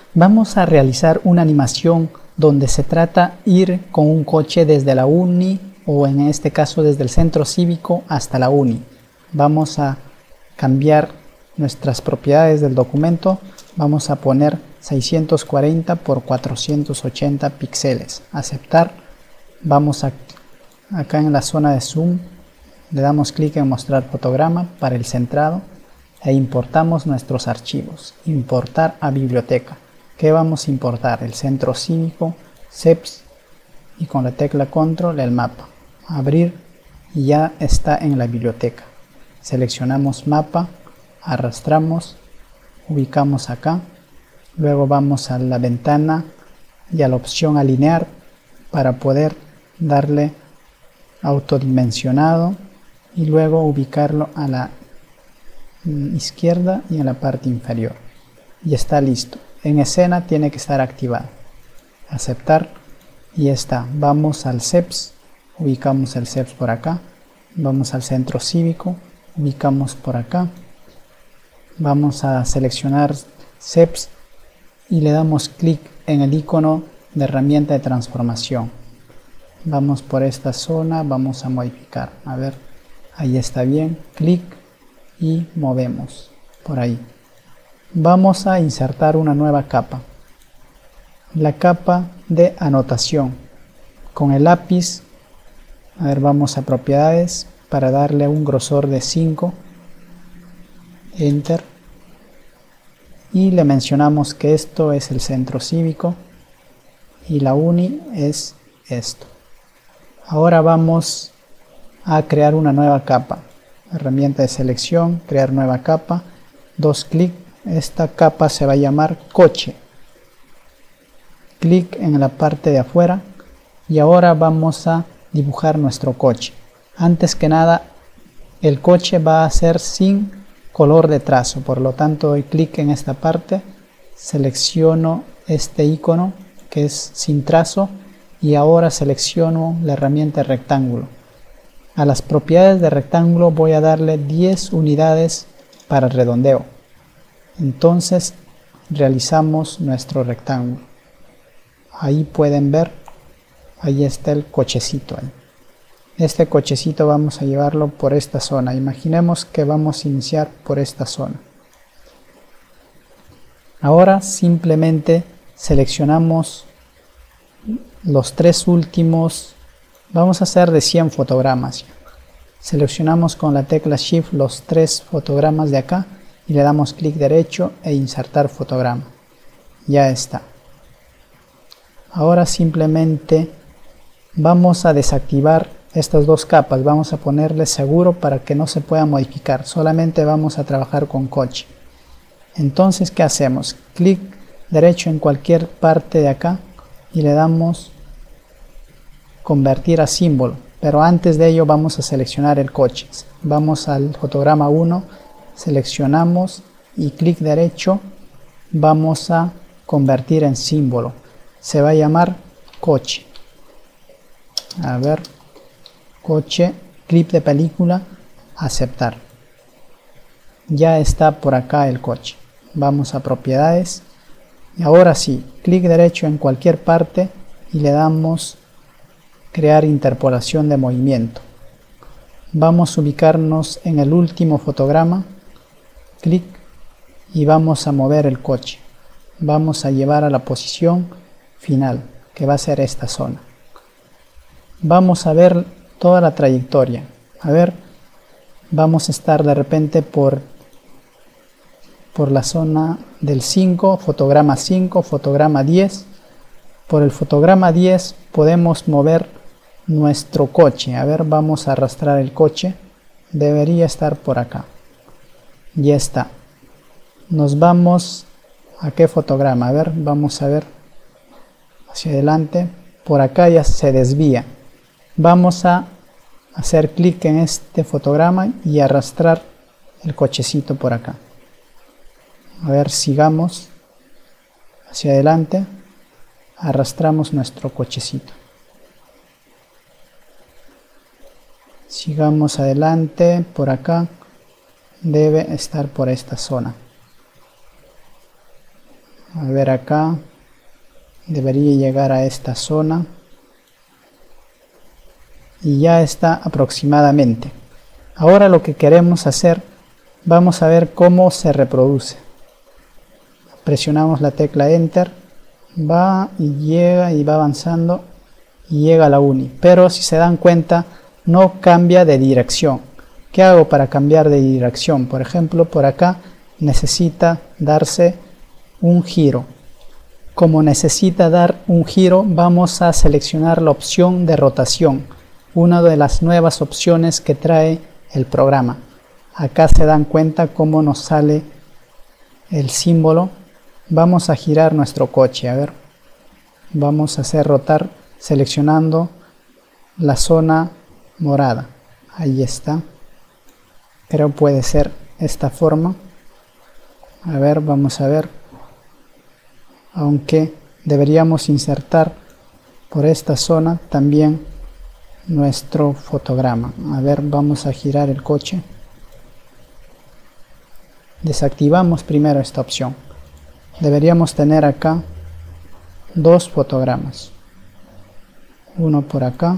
Vamos a realizar una animación donde se trata ir con un coche desde la uni o en este caso desde el centro cívico hasta la uni. Vamos a cambiar nuestras propiedades del documento. Vamos a poner 640 por 480 píxeles. Aceptar. Vamos acá en la zona de zoom. Le damos clic en mostrar fotograma para el centrado e importamos nuestros archivos. Importar a biblioteca. ¿Qué vamos a importar? El centro cívico, CEPS y con la tecla control el mapa. Abrir y ya está en la biblioteca. Seleccionamos mapa, arrastramos, ubicamos acá. Luego vamos a la ventana y a la opción alinear para poder darle autodimensionado y luego ubicarlo a la izquierda y en la parte inferior. Y está listo. En escena tiene que estar activado. Aceptar y está. Vamos al CEPS, ubicamos el CEPS por acá. Vamos al centro cívico, ubicamos por acá. Vamos a seleccionar CEPS y le damos clic en el icono de herramienta de transformación. Vamos por esta zona, vamos a modificar. A ver, ahí está bien. Clic y movemos por ahí. Vamos a insertar una nueva capa, la capa de anotación. Con el lápiz, a ver, vamos a propiedades para darle un grosor de 5, enter, y le mencionamos que esto es el centro cívico y la uni es esto. Ahora vamos a crear una nueva capa, herramienta de selección, crear nueva capa, dos clics. Esta capa se va a llamar coche. Clic en la parte de afuera y ahora vamos a dibujar nuestro coche. Antes que nada, el coche va a ser sin color de trazo, por lo tanto doy clic en esta parte, selecciono este icono que es sin trazo y ahora selecciono la herramienta rectángulo. A las propiedades de rectángulo voy a darle 10 unidades para redondeo. Entonces realizamos nuestro rectángulo. Ahí pueden ver, ahí está el cochecito. Este cochecito vamos a llevarlo por esta zona. Imaginemos que vamos a iniciar por esta zona. Ahora simplemente seleccionamos los tres últimos. Vamos a hacer de 100 fotogramas. Seleccionamos con la tecla Shift los 3 fotogramas de acá y le damos clic derecho e insertar fotograma. Ya está. Ahora simplemente vamos a desactivar estas dos capas. Vamos a ponerle seguro para que no se pueda modificar. Solamente vamos a trabajar con coche. Entonces, ¿qué hacemos? Clic derecho en cualquier parte de acá y le damos convertir a símbolo. Pero antes de ello vamos a seleccionar el coche. Vamos al fotograma 1, seleccionamos y clic derecho vamos a convertir en símbolo. Se va a llamar coche. A ver, coche, clip de película, aceptar. Ya está por acá el coche. Vamos a propiedades y ahora sí, clic derecho en cualquier parte y le damos crear interpolación de movimiento. Vamos a ubicarnos en el último fotograma, clic y vamos a mover el coche. Vamos a llevar a la posición final, que va a ser esta zona. Vamos a ver toda la trayectoria. A ver, vamos a estar de repente por la zona del 5, fotograma 5, fotograma 10. Por el fotograma 10 podemos mover nuestro coche. A ver, vamos a arrastrar el coche. Debería estar por acá. Ya está. Nos vamos a qué fotograma. A ver, vamos a ver hacia adelante. Por acá ya se desvía. Vamos a hacer clic en este fotograma y arrastrar el cochecito por acá. A ver, sigamos hacia adelante. Arrastramos nuestro cochecito. Sigamos adelante por acá. Debe estar por esta zona. A ver acá, debería llegar a esta zona. Y ya está aproximadamente. Ahora lo que queremos hacer, vamos a ver cómo se reproduce. Presionamos la tecla Enter, va y llega y va avanzando y llega a la uni. Pero si se dan cuenta, no cambia de dirección. ¿Qué hago para cambiar de dirección? Por ejemplo, por acá necesita darse un giro. Como necesita dar un giro, vamos a seleccionar la opción de rotación, una de las nuevas opciones que trae el programa. Acá se dan cuenta cómo nos sale el símbolo. Vamos a girar nuestro coche, a ver. Vamos a hacer rotar seleccionando la zona morada. Ahí está. Creo puede ser esta forma. A ver, vamos a ver. Aunque deberíamos insertar por esta zona también nuestro fotograma. A ver, vamos a girar el coche. Desactivamos primero esta opción. Deberíamos tener acá dos fotogramas. Uno por acá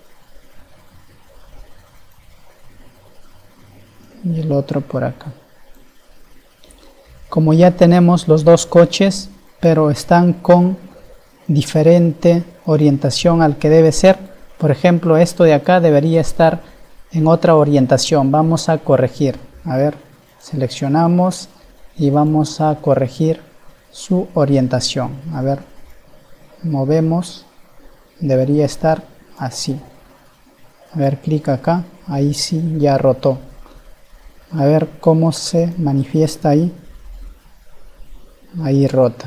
y el otro por acá. Como ya tenemos los dos coches, pero están con diferente orientación al que debe ser. Por ejemplo, esto de acá debería estar en otra orientación. Vamos a corregir. A ver, seleccionamos y vamos a corregir su orientación. A ver, movemos. Debería estar así. A ver, clic acá. Ahí sí, ya rotó. A ver cómo se manifiesta ahí. Ahí rota.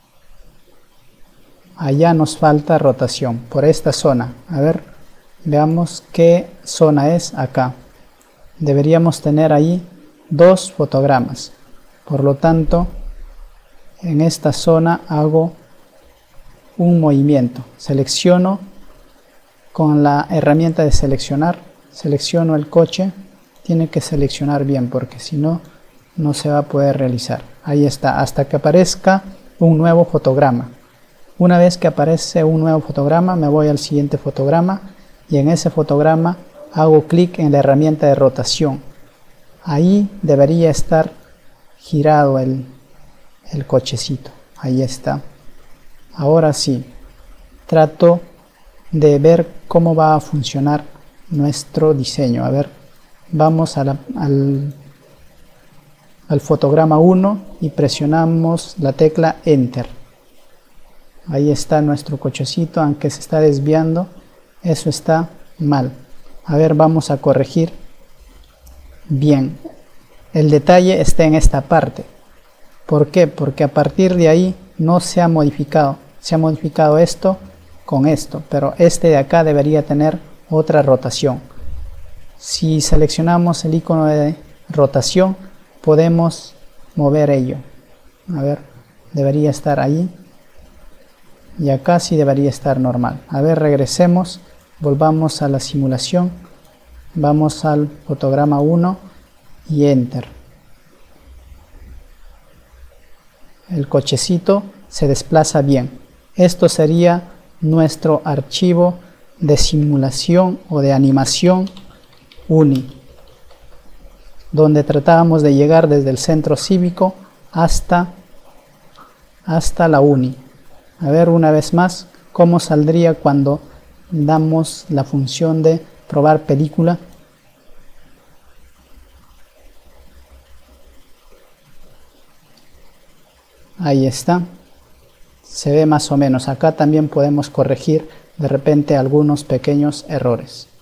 Allá nos falta rotación por esta zona. A ver, veamos qué zona es acá. Deberíamos tener ahí dos fotogramas. Por lo tanto, en esta zona hago un movimiento. Selecciono con la herramienta de seleccionar. Selecciono el coche. Tiene que seleccionar bien porque si no, no se va a poder realizar. Ahí está, hasta que aparezca un nuevo fotograma. Una vez que aparece un nuevo fotograma, me voy al siguiente fotograma y en ese fotograma hago clic en la herramienta de rotación. Ahí debería estar girado el cochecito. Ahí está. Ahora sí, trato de ver cómo va a funcionar nuestro diseño. A ver, vamos al fotograma 1 y presionamos la tecla Enter. Ahí está nuestro cochecito, aunque se está desviando, eso está mal. A ver, vamos a corregir. Bien, el detalle está en esta parte. ¿Por qué? Porque a partir de ahí no se ha modificado. Se ha modificado esto con esto, pero este de acá debería tener otra rotación. Si seleccionamos el icono de rotación, podemos mover ello. A ver, debería estar ahí. Y acá sí debería estar normal. A ver, regresemos, volvamos a la simulación, vamos al fotograma 1 y Enter. El cochecito se desplaza bien. Esto sería nuestro archivo de simulación o de animación UNI, donde tratábamos de llegar desde el centro cívico hasta la UNI. A ver una vez más cómo saldría cuando damos la función de probar película. Ahí está. Se ve más o menos. Acá también podemos corregir de repente algunos pequeños errores.